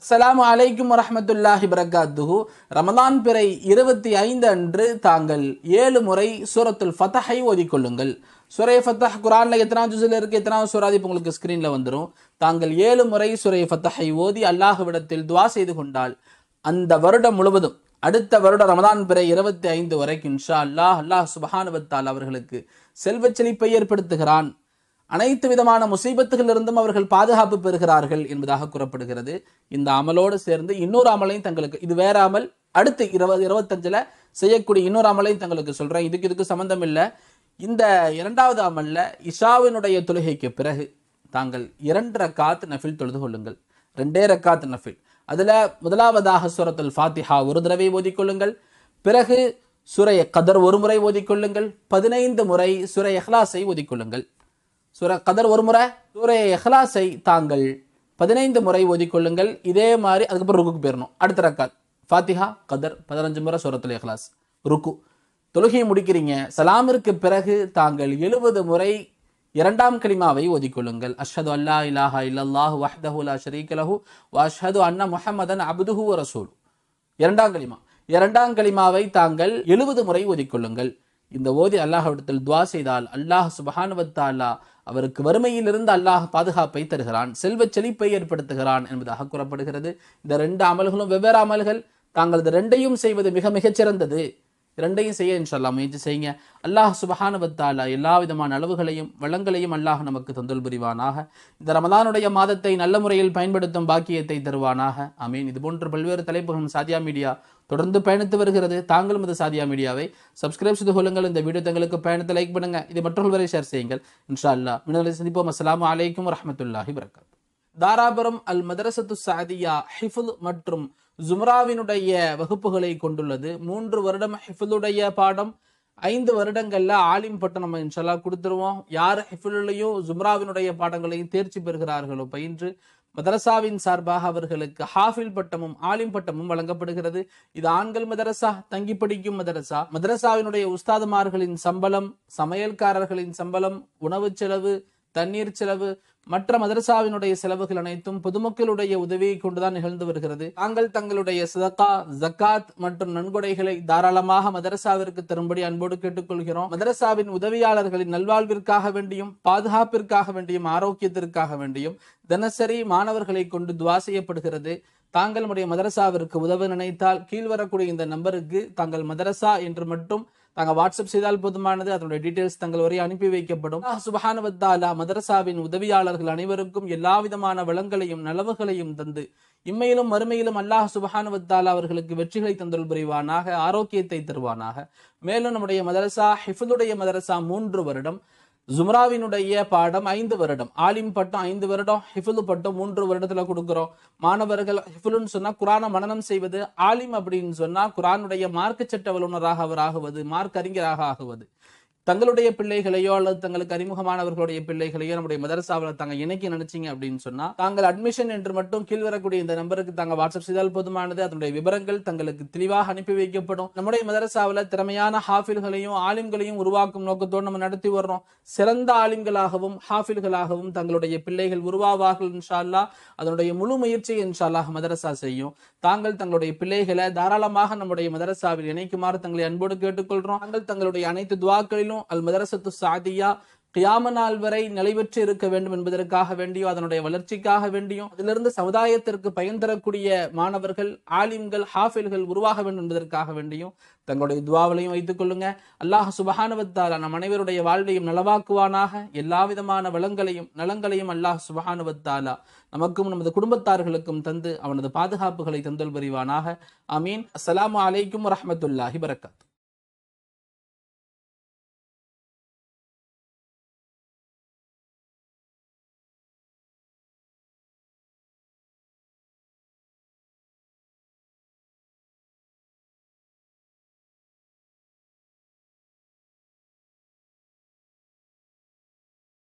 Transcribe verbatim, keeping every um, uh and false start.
அஸ்ஸலாமு அலைக்கும் வரஹ்மத்துல்லாஹி வபரகாத்துஹு. ரமலான் பிறை இருபத்தி ஐந்து அன்று தாங்கள் ஏழு முறை சூரத்துல் ஃபத்ஹை ஓதிக்கொள்ளுங்கள். சூரை ஃபத்ஹ் குர்ஆன்ல எத்தனாவது ஜுஸ்ல இருக்கு, எத்தனாவது சூரா இப்போ உங்களுக்கு ஸ்கிரீன்ல வந்துடும். தாங்கள் ஏழு முறை சூரை ஃபத்ஹை ஓதி அல்லாஹ்விடத்தில் துஆ செய்து கொண்டால் அந்த வருடம் முழுவதும் அடுத்த வருடம் ரமலான் பிறை இருபத்தி ஐந்து வரைக்கும் இன்ஷா அல்லாஹ் அல்லாஹ் சுப்ஹானஹு வ தஆலா அவர்களுக்கு செல்வச் செழிப்பை ஏற்படுத்துகிறான். அனைத்து விதமான முசீபத்துகளிலிருந்தும் அவர்கள் பாதுகாப்பு பெறுகிறார்கள் என்பதாக கூறப்படுகிறது. இந்த அமலோடு சேர்ந்து இன்னொரு அமலையும் தங்களுக்கு, இது வேற அமல், அடுத்து இருபது இருபத்தஞ்சுல செய்யக்கூடிய இன்னொரு அமலையும் தங்களுக்கு சொல்றேன். இதுக்கு இதுக்கு சம்பந்தம் இல்லை. இந்த இரண்டாவது அமல்ல இஷாவினுடைய தொழுகைக்கு பிறகு தாங்கள் இரண்டு ரக்காத் நஃபில் தொழுது கொள்ளுங்கள். ரெண்டே ரக்காத் நஃபில். அதுல முதலாவதாக சூரத்துல் ஃபாத்திஹா ஒரு தடவை ஓதிக்கொள்ளுங்கள். பிறகு சூரை கதர் ஒரு முறை ஓதிக்கொள்ளுங்கள். பதினைந்து முறை சூரை இஹ்லாஸை ஓதிக்கொள்ளுங்கள். சூரா கதர் ஒரு முறை, சூரா இஹ்லாஸை தாங்கள் பதினைந்து முறை ஓதிக்கொள்ளுங்கள். இதே மாதிரி அதுக்கப்புறம் ருக்கு போயிடணும். அடுத்த ரக்காத் ஃபாத்திஹா கதர் பதினஞ்சு முறை சூரத்துல் இஹ்லாஸ் ருக்கு. தொழுகையை முடிக்கிறீங்க. சலாமிற்கு பிறகு தாங்கள் எழுபது முறை இரண்டாம் கலிமாவை ஓதிக்கொள்ளுங்கள். அஷ்ஹது அல்லா இலாஹா இல்லல்லாஹு வஹ்தஹு லா ஷரீக லஹு வ அஷ்ஹது அன்ன முஹம்மதன் அப்துஹு வ ரசூலு. இரண்டாம் கலிமா இரண்டாம் கலிமாவை தாங்கள் எழுபது முறை ஓதிக்கொள்ளுங்கள். இந்த ஓதி அல்லாஹ்விடத்தில் துஆ செய்தால் அல்லாஹ் சுப்ஹானஹு வ தஆலா அவருக்கு வறுமையிலிருந்து அல்லாஹ் பாதுகாப்பை தருகிறான், செல்வச் செழிப்பை ஏற்படுத்துகிறான் என்பதாக கூறப்படுகிறது. இந்த ரெண்டு அமல்களும் வெவ்வேறு அமல்கள். தாங்கள் இந்த ரெண்டையும் செய்வது மிக மிகச் சிறந்தது. இரண்டையும் செய்ய இன்ஷா அல்லாஹ் முயற்சி செய்யுங்க. அல்லாஹ் சுப்ஹானஹு வ தஆலா எல்லா விதமான அளவுகளையும் வளங்களையும் அல்லாஹ் நமக்கு தந்தல் புரிவானாக. இந்த ரமலானுடைய மாதத்தை நல்ல முறையில் பயன்படுத்தும் பாக்கியத்தை தருவானாக. ஆமீன். இது போன்ற பல்வேறு தலைப்புகளும் சாதியா மீடியா தொடர்ந்து பயணித்து வருகிறது. தாங்களும் இந்த சாதியா மீடியாவை சப்ஸ்கிரைப் செய்து கொள்ளுங்கள். இந்த வீடியோ தங்களுக்கு பயணத்தை லைக் பண்ணுங்க. இதை மற்றவர்கள் வரை ஷேர் செய்யுங்கள். இன்ஷா அல்லாஹ் மீண்டும் சந்திப்போம். அஸ்ஸலாமு அலைக்கும் வரஹ்மத்துல்லாஹி வபரகாத்துஹு. தாராபுரம் அல் மதரசத்து சாதியா ஹிஃபுல் மற்றும் ஜும்ராவினுடைய வகுப்புகளை கொண்டுள்ளது. மூன்று வருடம் ஹிஃபுலுடைய பாடம், ஐந்து வருடங்கள்ல ஆலிம் பட்டம் நம்ம இன்ஷால்லா கொடுத்துருவோம். யார் ஹிஃபுலையும் ஜும்ராவினுடைய பாடங்களையும் தேர்ச்சி பெறுகிறார்களோ பயின்று மதரசாவின் சார்பாக அவர்களுக்கு ஹாஃபில் பட்டமும் ஆலிம் பட்டமும் வழங்கப்படுகிறது. இது ஆண்கள் மதரசா, தங்கி படிக்கும் மதரசா. மதரசாவினுடைய உஸ்தாதுமார்களின் சம்பளம், சமையல்காரர்களின் சம்பளம், உணவு செலவு, தண்ணீர் செலவு, மற்ற மதரசாவினுடைய செலவுகள் அனைத்தும் பொதுமக்களுடைய உதவியை கொண்டுதான் நிகழ்ந்து வருகிறது. தாங்கள் தங்களுடைய சதகா, ஜக்காத் மற்றும் நன்கொடைகளை தாராளமாக மதரசாவிற்கு தரும்படி அன்போடு கேட்டுக்கொள்கிறோம். மதரசாவின் உதவியாளர்களின் நல்வாழ்விற்காக வேண்டியும், பாதுகாப்பிற்காக வேண்டியும், ஆரோக்கியத்திற்காக வேண்டியும் தினசரி மாணவர்களை கொண்டு துஆ செய்யப்படுகிறது. தாங்கள் நம்முடைய மதரசாவிற்கு உதவ நினைத்தால் கீழ்வரக்கூடிய இந்த நம்பருக்கு தாங்கள் மதரசா என்று மட்டும் தாங்கள் வாட்ஸ்அப் செய்தால் போதுமானது. அதனுடைய டீடைல்ஸ் தங்கள் வரை அனுப்பி வைக்கப்படும். அல்லாஹ் சுப்ஹானஹு வ தஆலா மதரசாவின் உதவியாளர்கள் அனைவருக்கும் எல்லா விதமான வளங்களையும் நலவுகளையும் தந்து இம்மையிலும் மறுமையிலும் அல்லாஹ் சுப்ஹானஹு வ தஆலா அவர்களுக்கு வெற்றிகளை தந்தல் புரிவானாக, ஆரோக்கியத்தை தருவானாக. மேலும் நம்முடைய மதரசா ஹிஃபுலுடைய மதரசா மூன்று வருடம், ஜும்ராவினுடைய பாடம் ஐந்து வருடம், ஆலிம் பட்டம் ஐந்து வருடம், ஹிஃபுலு பட்டம் மூன்று வருடத்துல கொடுக்கிறோம். மாணவர்கள் ஹிஃபுலுன்னு சொன்னா குரானை மனனம் செய்வது, ஆலிம் அப்படின்னு சொன்னா குரானுடைய மார்க்க சட்ட வல்லுநராக அவர் ஆகுவது, மார்க் அறிஞராக ஆகுவது. தங்களுடைய பிள்ளைகளையோ அல்லது தங்களுக்கு அறிமுகமானவர்களுடைய பிள்ளைகளையோ நம்முடைய மதரசாவில் தாங்க இணைக்க நினைச்சீங்க அப்படின்னு சொன்னா தாங்கள் அட்மிஷன் என்று மட்டும் கீழ்வரக்கூடிய இந்த நம்பருக்கு தாங்க வாட்ஸ்அப் செய்தால் போதுமானது. அதனுடைய விவரங்கள் தங்களுக்கு தெளிவாக அனுப்பி வைக்கப்படும். நம்முடைய மதரசாவில் திறமையான ஹாஃபில்களையும் ஆலிம்களையும் உருவாக்கும் நோக்கத்தோடு நம்ம நடத்தி வர்றோம். சிறந்த ஆலிம்களாகவும் ஹாஃபில்களாகவும் தங்களுடைய பிள்ளைகள் உருவாவார்கள் இன்ஷா அல்லாஹ். அதனுடைய முழு முயற்சியை இன்ஷா அல்லாஹ் மதரசா செய்யும். தாங்கள் தங்களுடைய பிள்ளைகளை தாராளமாக நம்முடைய மதரசாவில் இணைக்குமாறு தங்களை அன்போடு கேட்டுக்கொள்றோம். தாங்கள் தங்களுடைய அனைத்து துஆக்களிலும் அல் மதரசத்து சாதியா கியாம நாள் வரை நிலைபெற்று இருக்க வேண்டும் என்பதற்காக வேண்டியும், அதனுடைய வளர்ச்சிக்காக வேண்டியும், அதிலிருந்து சமுதாயத்திற்கு பயன் தரக்கூடிய மாணவர்கள், ஆலிம்கள், ஹாஃபில்கள் உருவாக வேண்டும் என்பதற்காக வேண்டியும் தங்களுடைய துஆவிலையும் வைத்துக் கொள்ளுங்க. அல்லாஹ் சுப்ஹானஹு வ தஆலா நம் அனைவருடைய வாழ்வையும் நலவாக்குவானாக. எல்லா விதமான வளங்களையும் நலங்களையும் அல்லாஹ் சுப்ஹானஹு வ தஆலா நமக்கும் நமது குடும்பத்தார்களுக்கும் தந்து அவனது பாதுகாப்புகளை தந்தல் புரிவானாக. ஆமீன். அஸ்ஸலாமு அலைக்கும் வரஹ்மத்துல்லாஹி வபரகாத்துஹு.